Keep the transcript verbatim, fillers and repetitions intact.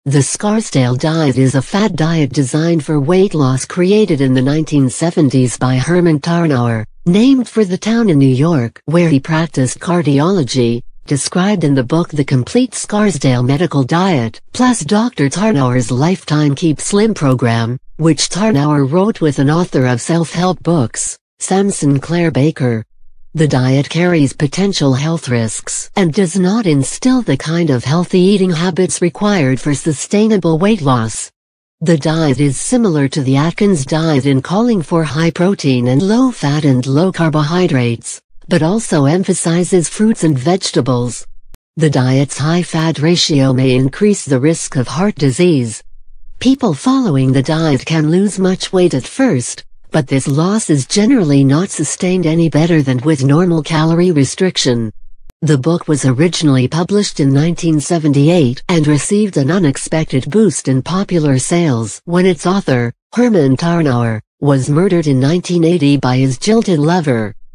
The Scarsdale diet is a fad diet designed for weight loss created in the nineteen seventies by Herman Tarnower, named for the town in New York where he practiced cardiology, described in the book The Complete Scarsdale Medical Diet, plus Doctor Tarnower's Lifetime Keep Slim program, which Tarnower wrote with an author of self-help books, Sam Sinclair Baker. The diet carries potential health risks and does not instill the kind of healthy eating habits required for sustainable weight loss. The diet is similar to the Atkins diet in calling for high protein and low fat and low carbohydrates, but also emphasizes fruits and vegetables. The diet's high fat ratio may increase the risk of heart disease. People following the diet can lose much weight at first, but this loss is generally not sustained any better than with normal calorie restriction. The book was originally published in nineteen seventy-eight and received an unexpected boost in popular sales when its author, Herman Tarnower, was murdered in nineteen eighty by his jilted lover.